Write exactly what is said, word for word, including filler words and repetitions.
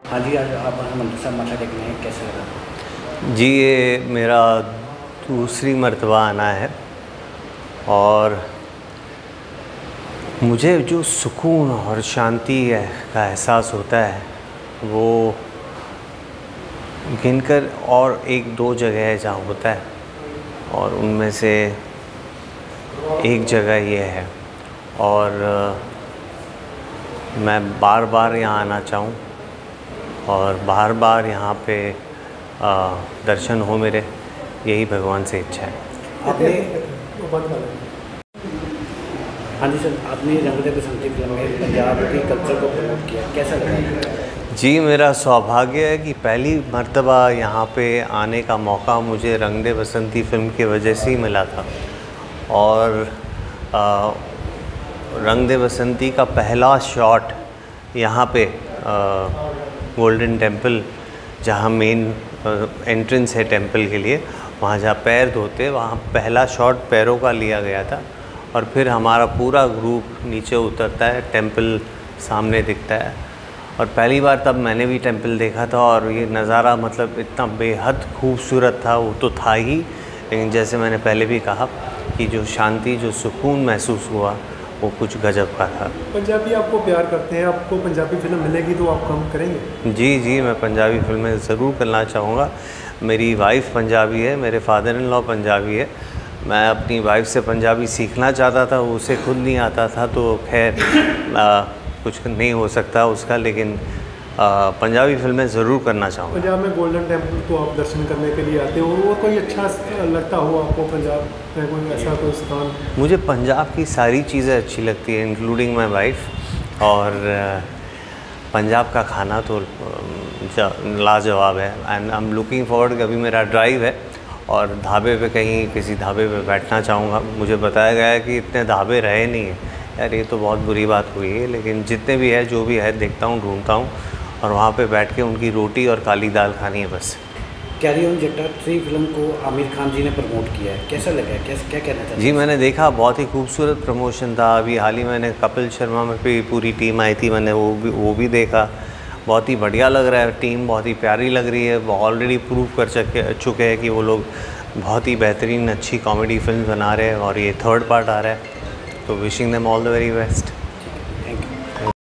हाँ जी, आज आप हरिमंदिर साहब मत्था टेकने हैं, कैसा लगा? जी, ये मेरा दूसरी मर्तबा आना है और मुझे जो सुकून और शांति है का एहसास होता है वो गिनकर और एक दो जगह है जहाँ होता है, और उनमें से एक जगह ये है। और मैं बार बार यहाँ आना चाहूँ और बार बार यहाँ पे आ, दर्शन हो मेरे, यही भगवान से इच्छा है। आपने हाँ जी सर, आपने रंग दे बसंती फिल्म में पंजाब के कल्चर को प्रमोट किया, कैसा लगा? जी, मेरा सौभाग्य है कि पहली मर्तबा यहाँ पे आने का मौका मुझे रंग दे बसंती फिल्म की वजह से ही मिला था। और आ, रंग दे बसंती का पहला शॉट यहाँ पे गोल्डन टेम्पल, जहाँ मेन एंट्रेंस है टेम्पल के लिए, वहाँ जहाँ पैर धोते, वहाँ पहला शॉट पैरों का लिया गया था। और फिर हमारा पूरा ग्रुप नीचे उतरता है, टेम्पल सामने दिखता है। और पहली बार तब मैंने भी टेम्पल देखा था और ये नज़ारा मतलब इतना बेहद खूबसूरत था। वो तो था ही, लेकिन जैसे मैंने पहले भी कहा कि जो शांति, जो सुकून महसूस हुआ वो कुछ गजब का था। पंजाबी आपको प्यार करते हैं, आपको पंजाबी फिल्म मिलेगी तो आप काम करेंगे? जी जी, मैं पंजाबी फिल्में ज़रूर करना चाहूँगा। मेरी वाइफ़ पंजाबी है, मेरे फादर इन लॉ पंजाबी है। मैं अपनी वाइफ से पंजाबी सीखना चाहता था, उसे खुद नहीं आता था, तो खैर कुछ नहीं हो सकता उसका, लेकिन आ, पंजाबी फिल्में ज़रूर करना चाहूँगा। पंजाब में गोल्डन टेम्पल तो आप दर्शन करने के लिए आते हो, वो कोई अच्छा लगता हो आपको पंजाब में, कोई ऐसा कोई स्थान? मुझे पंजाब की सारी चीज़ें अच्छी लगती हैं, इंक्लूडिंग माई वाइफ। और पंजाब का खाना तो लाजवाब है। And I am looking forward, अभी मेरा ड्राइव है और ढाबे पे कहीं किसी ढाबे पे बैठना चाहूँगा। मुझे बताया गया है कि इतने ढाबे रहे नहीं हैं यार, ये तो बहुत बुरी बात हुई है, लेकिन जितने भी है, जो भी है, देखता हूँ, ढूंढता हूँ और वहाँ पे बैठ के उनकी रोटी और काली दाल खानी है बस। Carry on Jatta three film को आमिर खान जी ने प्रमोट किया है, कैसा लगा है, कैसा क्या कहना चाहते हैं? जी, मैंने देखा, बहुत ही खूबसूरत प्रमोशन था। अभी हाल ही मैंने कपिल शर्मा में भी पूरी टीम आई थी, मैंने वो भी वो भी देखा। बहुत ही बढ़िया लग रहा है, टीम बहुत ही प्यारी लग रही है। वो ऑलरेडी प्रूव कर चुके चुके हैं कि वो लोग बहुत ही बेहतरीन अच्छी कॉमेडी फिल्म बना रहे हैं और ये थर्ड पार्ट आ रहा है, तो wishing them all the very best.